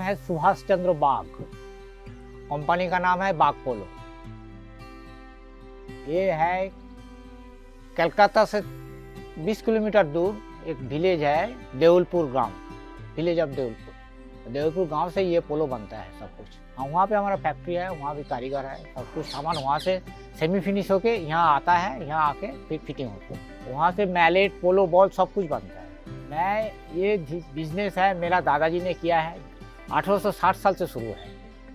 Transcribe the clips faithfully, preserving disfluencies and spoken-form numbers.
है सुभाष चंद्र बाग। कंपनी का नाम है बाग पोलो। ये है कलकत्ता से बीस किलोमीटर दूर एक विलेज है, देउलपुर गांव, विलेज ऑफ देउलपुर। देउलपुर गांव से ये पोलो बनता है सब कुछ। हाँ, वहाँ पे हमारा फैक्ट्री है, वहाँ भी कारीगर है। सब कुछ सामान वहाँ से सेमी फिनिश होके यहाँ आता है, यहाँ आके फिर फिटिंग होती है। वहाँ से मैलेट, पोलो बॉल सब कुछ बनता है। मैं ये बिजनेस है मेरा दादाजी ने किया है, अठारह सौ साठ साल से शुरू है।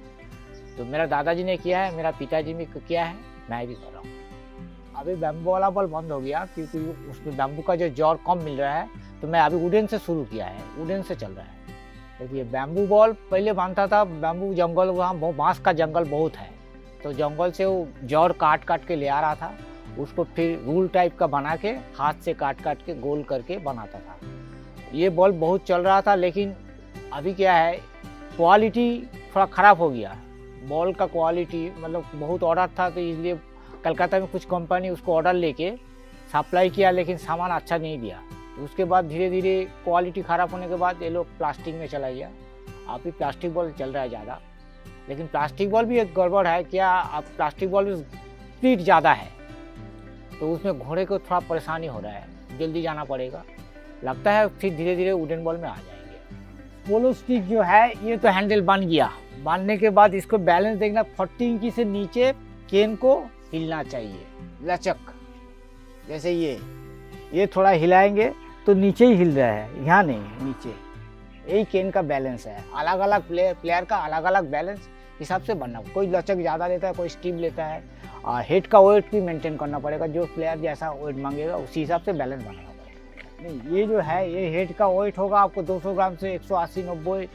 तो मेरा दादाजी ने किया है, मेरा पिताजी ने किया है, मैं भी कर रहा हूँ। अभी बैम्बू वाला बॉल बंद हो गया क्योंकि उसमें बैम्बू का जो जॉर कम मिल रहा है, तो मैं अभी वुडन से शुरू किया है, वुडन से चल रहा है। देखिए बैम्बू बॉल पहले बनता था, बैम्बू जंगल, वहाँ बांस का जंगल बहुत है, तो जंगल से वो जॉर काट काट के ले आ रहा था, उसको फिर रूल टाइप का बना के हाथ से काट काट के गोल करके बनाता था। ये बॉल बहुत चल रहा था, लेकिन अभी क्या है, क्वालिटी थोड़ा ख़राब हो गया। बॉल का क्वालिटी मतलब बहुत ऑर्डर था, तो इसलिए कलकत्ता में कुछ कंपनी उसको ऑर्डर लेके सप्लाई किया, लेकिन सामान अच्छा नहीं दिया। तो उसके बाद धीरे धीरे क्वालिटी ख़राब होने के बाद ये लोग प्लास्टिक में चला गया। अभी प्लास्टिक बॉल चल रहा है ज़्यादा, लेकिन प्लास्टिक बॉल भी एक गड़बड़ है। क्या अब प्लास्टिक बॉल में स्पीड ज़्यादा है, तो उसमें घोड़े को थोड़ा परेशानी हो रहा है, जल्दी जाना पड़ेगा। लगता है फिर धीरे धीरे वुडन बॉल में आ जाएंगे। पोलो स्टिक जो है, ये तो हैंडल बन गया। बांधने के बाद इसको बैलेंस देखना, फोर्टी इंची से नीचे केन को हिलना चाहिए, लचक। जैसे ये ये थोड़ा हिलाएंगे तो नीचे ही हिल रहा है, यहाँ नहीं, नीचे। यही केन का बैलेंस है। अलग अलग प्लेयर प्लेयर का अलग अलग बैलेंस हिसाब से बनना। कोई लचक ज़्यादा लेता है, कोई स्टीप लेता है। और हेड का वेट भी मेंटेन करना पड़ेगा, जो प्लेयर जैसा वेट मांगेगा उसी हिसाब से बैलेंस बनाना पड़ेगा। नहीं, ये जो है, ये हेड का वेट होगा आपको दो सौ ग्राम से एक सौ अस्सी नब्बे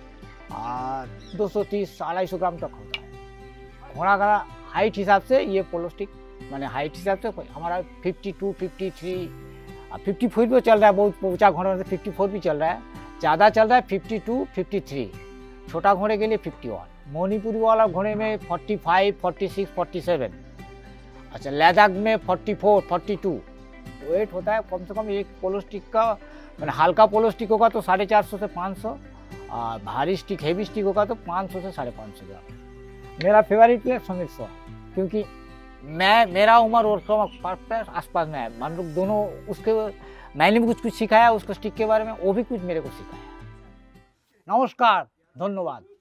और दो सौ तीस अढ़ाई सौ ग्राम तक होता है। घोड़ा का हाइट हिसाब से ये पोलो स्टिक मैंने हाइट हिसाब से हमारा fifty two, fifty three, fifty four भी चल रहा है। बहुत ऊंचा घोड़ा से फिफ्टी फोर भी चल रहा है, ज़्यादा चल रहा है फिफ्टी टू, फिफ्टी थ्री। छोटा घोड़े के लिए फिफ्टी वन। मणिपुरी वाला घोड़े में forty five, forty six, forty seven. अच्छा, लद्दाख में forty four, forty two weight होता है कम से कम। एक पोलो स्टिक का मैंने हल्का पोलो स्टिक होगा तो साढ़े चार सौ से पाँच सौ, और भारी स्टिक हेवी स्टिक होगा तो पाँच सौ से साढ़े पाँच सौ ग्राम। मेरा फेवरेट प्लेयर समीर सो, क्योंकि मैं मेरा उम्र और आसपास में है। हम लोग दोनों, उसके मैंने भी कुछ कुछ सिखाया उसको स्टिक के बारे में, वो भी कुछ मेरे को सिखाया। नमस्कार, धन्यवाद।